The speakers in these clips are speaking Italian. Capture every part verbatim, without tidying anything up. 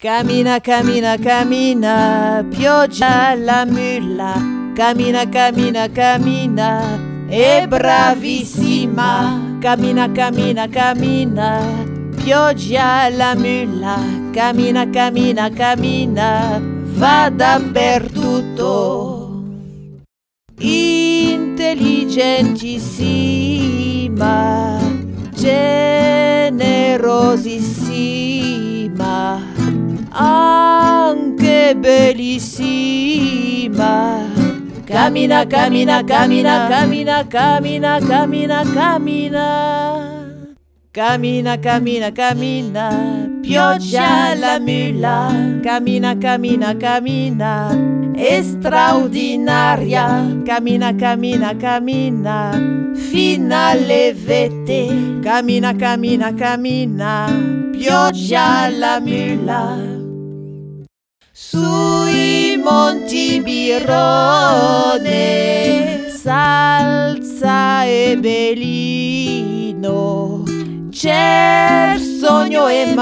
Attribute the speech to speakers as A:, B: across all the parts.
A: Cammina, cammina, cammina, pioggia alla mulla. Cammina, cammina, cammina, è bravissima. Cammina, cammina, cammina, pioggia alla mulla. Cammina, cammina, cammina, va dappertutto. Intelligentissima, generosissima, anche bellissima. Cammina, cammina, cammina, cammina, cammina, cammina, cammina. Cammina, cammina, cammina, pioggia alla mulla. Cammina, cammina, cammina, è straordinaria. Cammina, cammina, cammina, fino alle vette. Cammina, cammina, cammina, pioggia alla mulla. Sui monti Birone, Salza e Belino, c'è Sogno e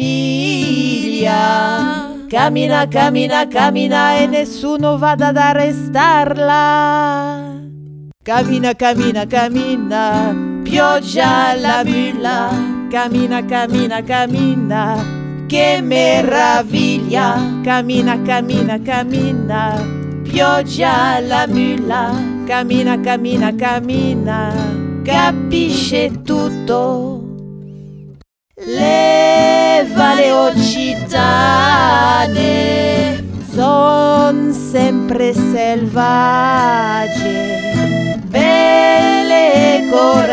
A: Maniglia. Cammina, cammina, cammina e nessuno vada ad arrestarla. Cammina, cammina, cammina, pioggia alla mulla. Cammina, cammina, cammina, che meraviglia. Cammina, cammina, cammina, pioggia alla mulla. Cammina, cammina, cammina, capisce tutto. Le valli occitane son sempre selvagge, belle e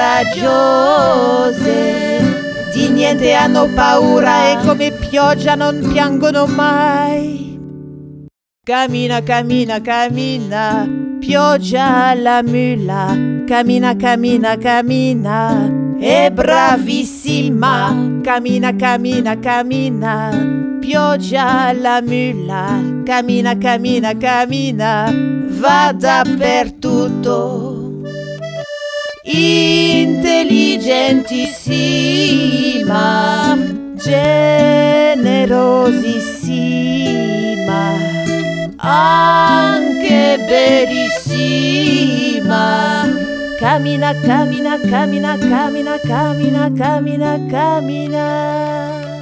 A: coraggiose, di niente hanno paura e come pioggia non piangono mai. Cammina, cammina, cammina, pioggia alla mulla. Cammina, cammina, cammina, è bravissima. Cammina, cammina, cammina, pioggia alla mulla. Cammina, cammina, cammina, va dappertutto. Intelligentissima, generosissima, anche bellissima. Cammina, cammina, cammina, cammina, cammina, cammina, cammina.